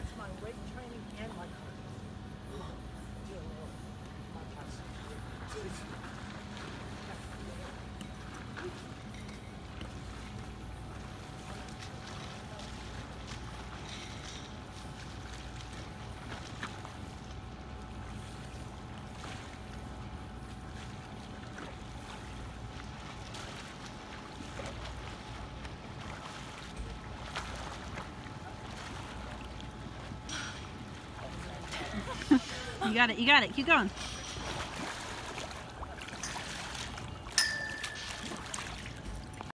That's my weight training and my cardio. Do a little podcast. You got it, keep going.